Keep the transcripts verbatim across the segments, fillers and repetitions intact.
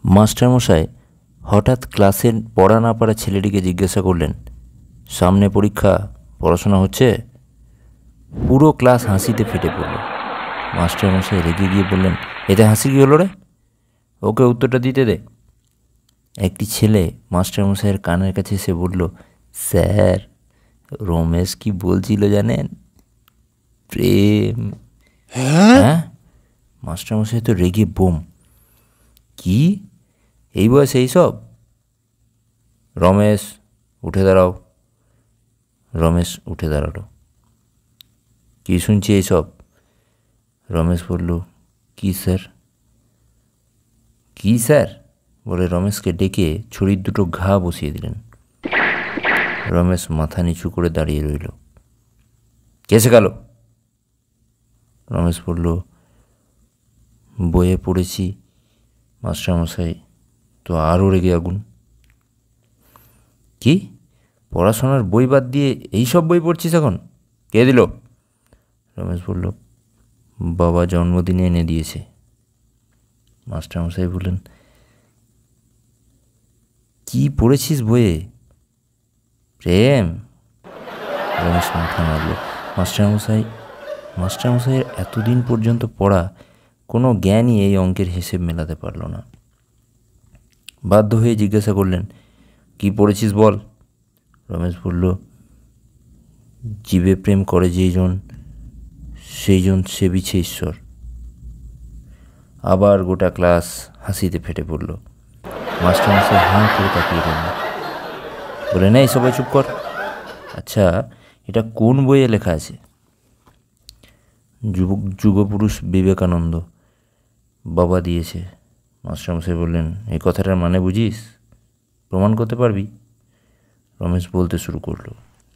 মাস্টারমশাই হঠাৎ ক্লাসের পড়া না পারা ছেলেটিকে জিজ্ঞাসা করলেন, সামনে পরীক্ষা, পড়াশোনা হচ্ছে? পুরো ক্লাস হাসিতে ফেটে পড়ল। মাস্টারমশাই রেগে গিয়ে বললেন, এতে হাসি কী হলো রে? ওকে উত্তরটা দিতে দে। একটি ছেলে মাস্টারমশাইয়ের কানের কাছে এসে বলল, স্যার, রমেশ কি বলছিল জানেন? প্রেম। হ্যাঁ? মাস্টারমশাই তো রেগে বোম। কি, এই বয়সে এইসব? রমেশ, উঠে দাঁড়াও। রমেশ উঠে দাঁড়ালো। কি শুনছি এইসব? রমেশ বলল, কি স্যার? কি স্যার বলে রমেশকে ডেকে ছুরির দুটো ঘা বসিয়ে দিলেন। রমেশ মাথা নিচু করে দাঁড়িয়ে রইল। কে শেখালো? রমেশ বলল, বইয়ে পড়েছি। মাস্টারমশাই তো আরও রেগে আগুন। কি, পড়াশোনার বই বাদ দিয়ে এই সব বই পড়ছিস এখন? কে দিল? রমেশ বলল, বাবা জন্মদিনে এনে দিয়েছে। মাস্টারমশাই বললেন, কি পড়েছিস বইয়ে? প্রেম। রমেশ মাথা মারল। মাস্টারমশাই মাস্টারমশাইয়ের এতদিন পর্যন্ত পড়া কোনো জ্ঞানই এই অঙ্কের হিসেব মেলাতে পারল না। বাধ্য হয়ে জিজ্ঞাসা করলেন, কি পড়েছিস বল? রমেশ বলল, জীবে প্রেম করে যেইজন সেইজন সেবিছে ঈশ্বর। আবার গোটা ক্লাস হাসিতে ফেটে পড়ল। মাস্টারমশাই হাঁ করে তাকিয়ে রইলেন। বলে, নেই সবাই চুপ কর। আচ্ছা, এটা কোন বইয়ে লেখা আছে? যুবক যুগপুরুষ বিবেকানন্দ বাবা দিয়েছে। মাস্টারমশাই বললেন, এই কথাটার মানে বুঝিস? প্রমাণ করতে পারবি? রমেশ বলতে শুরু করল।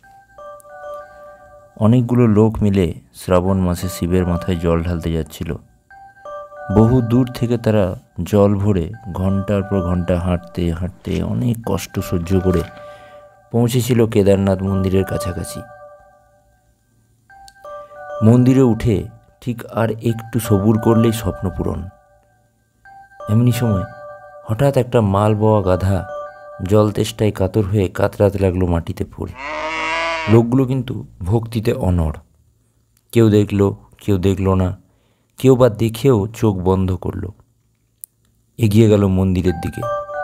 অনেকগুলো লোক মিলে শ্রাবণ মাসে শিবের মাথায় জল ঢালতে যাচ্ছিল। বহু দূর থেকে তারা জল ভরে ঘন্টার পর ঘন্টা হাঁটতে হাঁটতে অনেক কষ্ট সহ্য করে পৌঁছেছিল কেদারনাথ মন্দিরের কাছাকাছি। মন্দিরে উঠে ঠিক আর একটু সবুর করলেই স্বপ্ন পূরণ। এমনি সময় হঠাৎ একটা মাল বওয়া গাধা জল তেষ্টায় কাতর হয়ে কাতরাতে লাগলো মাটিতে পড়ে। লোকগুলো কিন্তু ভক্তিতে অনড়। কেউ দেখলো, কেউ দেখলো না, কেউ বা দেখেও চোখ বন্ধ করল। এগিয়ে গেল মন্দিরের দিকে।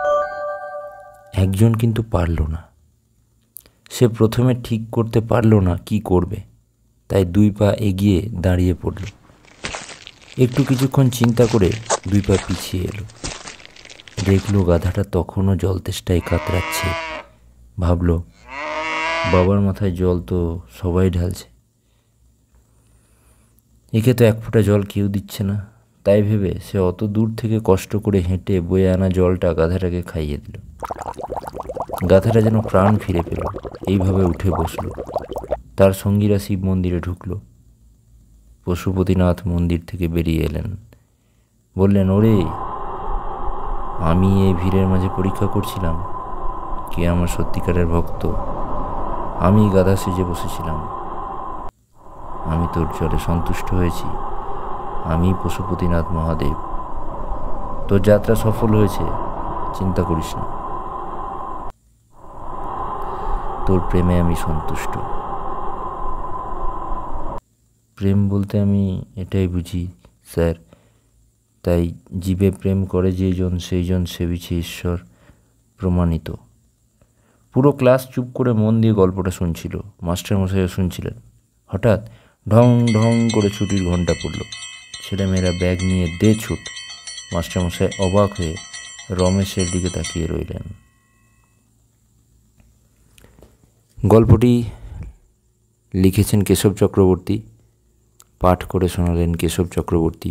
একজন কিন্তু পারল না। সে প্রথমে ঠিক করতে পারল না কি করবে, তাই দুই পা এগিয়ে দাঁড়িয়ে পড়ল। একটু কিছুক্ষণ চিন্তা করে দুই পা পিছিয়ে এলো। দেখলো গাধাটা তখনও জল তেষ্টায় কাতরাচ্ছে। ভাবল, বাবার মাথায় জল তো সবাই ঢালছে, একে তো এক ফোঁটা জল কেউ দিচ্ছে না। তাই ভেবে সে অত দূর থেকে কষ্ট করে হেঁটে বয়ে আনা জলটা গাধাটাকে খাইয়ে দিল। গাধাটা যেন প্রাণ ফিরে পেল। এইভাবে উঠে বসল। তার সঙ্গীরা শিব মন্দিরে ঢুকল। পশুপতিনাথ মন্দির থেকে বেরিয়ে এলেন। বললেন, ওরে, আমি এই ভিড়ের মাঝে পরীক্ষা করছিলাম কে আমার সত্যিকারের ভক্ত। আমি গাধা সেজে বসেছিলাম। আমি তোর জলে সন্তুষ্ট হয়েছি। আমি পশুপতিনাথ মহাদেব। তোর যাত্রা সফল হয়েছে, চিন্তা করিস না। তোর প্রেমে আমি সন্তুষ্ট। প্রেম বলতে আমি এটাই বুঝি স্যার, তাই জীবে প্রেম করে যেইজন সেইজন সেবিছে ঈশ্বর, প্রমাণিত। পুরো ক্লাস চুপ করে মন দিয়ে গল্পটা শুনছিল। মাস্টারমশাইও শুনছিলেন। হঠাৎ ঢং ঢং করে ছুটির ঘণ্টা পড়ল। ছেলেমেয়েরা ব্যাগ নিয়ে দে ছুট। মাস্টারমশাই অবাক হয়ে রমেশের দিকে তাকিয়ে রইলেন। গল্পটি লিখেছেন কেশব চক্রবর্তী, পাঠ করে শোনালেন কেশব চক্রবর্তী।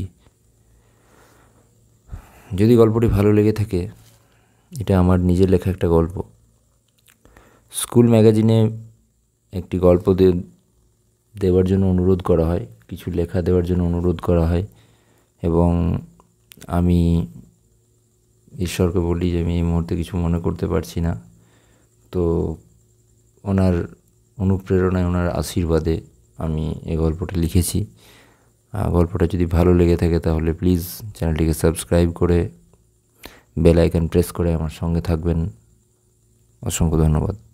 যদি গল্পটি ভালো লেগে থাকে, এটা আমার নিজের লেখা একটা গল্প। স্কুল ম্যাগাজিনে একটি গল্প দেওয়ার জন্য অনুরোধ করা হয়, কিছু লেখা দেওয়ার জন্য অনুরোধ করা হয়, এবং আমি ঈশ্বরকে বলি যে আমি এই মুহূর্তে কিছু মনে করতে পারছি না। তো ওনার অনুপ্রেরণায়, ওনার আশীর্বাদে আমি এই গল্পটা লিখেছি। গল্পটা যদি ভালো লেগে থাকে তাহলে প্লিজ চ্যানেলটিকে সাবস্ক্রাইব করে বেল আইকন প্রেস করে আমার সঙ্গে থাকবেন। অসংখ্য ধন্যবাদ।